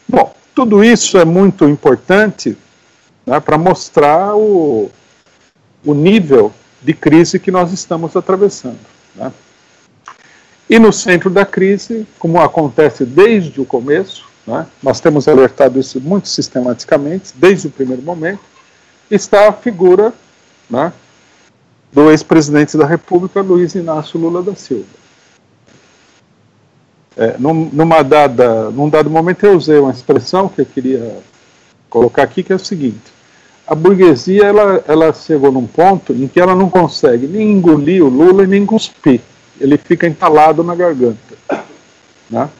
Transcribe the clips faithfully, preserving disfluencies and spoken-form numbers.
Bom, tudo isso é muito importante, né, para mostrar o, o nível de crise que nós estamos atravessando, né? E no centro da crise, como acontece desde o começo, né, nós temos alertado isso muito sistematicamente, desde o primeiro momento, está a figura, né, do ex-presidente da República, Luiz Inácio Lula da Silva. É, numa dada, num dado momento eu usei uma expressão que eu queria colocar aqui, que é o seguinte: a burguesia ela, ela chegou num ponto em que ela não consegue nem engolir o Lula e nem cuspir. Ele fica entalado na garganta, né?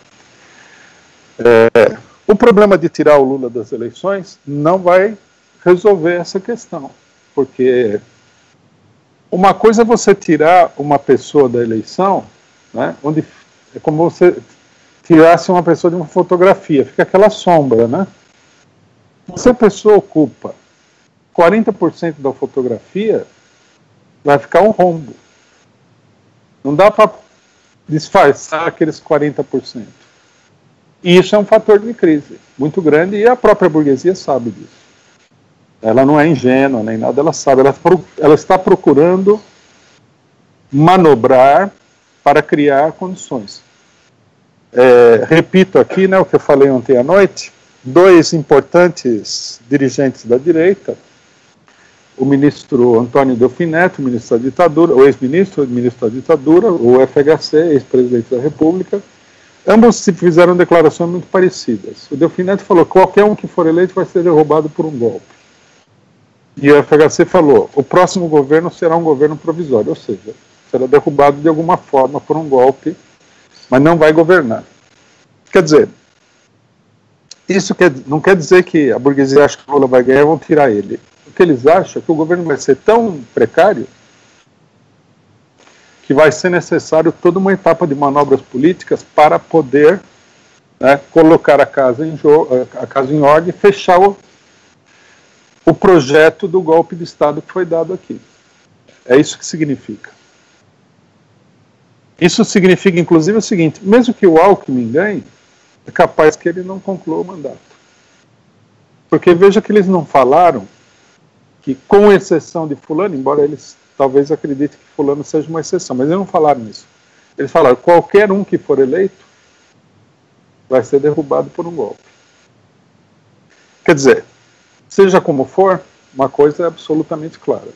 É, o problema de tirar o Lula das eleições não vai resolver essa questão, porque uma coisa é você tirar uma pessoa da eleição, né, onde é como você tirasse uma pessoa de uma fotografia, fica aquela sombra, né? Se a pessoa ocupa quarenta por cento da fotografia, vai ficar um rombo. Não dá para disfarçar aqueles quarenta por cento. E isso é um fator de crise muito grande, e a própria burguesia sabe disso. Ela não é ingênua nem nada, ela sabe, ela, ela está procurando manobrar para criar condições. É, repito aqui, né, o que eu falei ontem à noite: dois importantes dirigentes da direita, o ministro Antônio Delfim Neto, ministro da ditadura, o ex-ministro, ministro da ditadura, o F H C, ex-presidente da República, ambos fizeram declarações muito parecidas. O Delfim Neto falou que qualquer um que for eleito vai ser derrubado por um golpe. E o F H C falou: o próximo governo será um governo provisório, ou seja, será derrubado de alguma forma por um golpe, mas não vai governar. Quer dizer, isso quer, não quer dizer que a burguesia acha que o Lula vai ganhar e vão tirar ele. O que eles acham é que o governo vai ser tão precário que vai ser necessário toda uma etapa de manobras políticas para poder, né, colocar a casa em, a casa em ordem e fechar o, o projeto do golpe de Estado que foi dado aqui. É isso que significa. Isso significa, inclusive, o seguinte: mesmo que o Alckmin ganhe, é capaz que ele não conclua o mandato. Porque veja que eles não falaram que, com exceção de fulano, embora eles talvez acreditem que fulano seja uma exceção, mas eles não falaram isso. Eles falaram: qualquer um que for eleito vai ser derrubado por um golpe. Quer dizer, seja como for, uma coisa é absolutamente clara.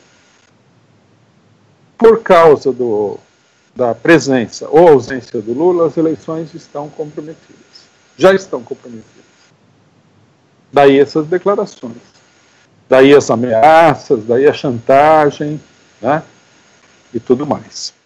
Por causa do, da presença ou ausência do Lula, as eleições estão comprometidas. Já estão comprometidas. Daí essas declarações. Daí as ameaças, daí a chantagem, né, e tudo mais.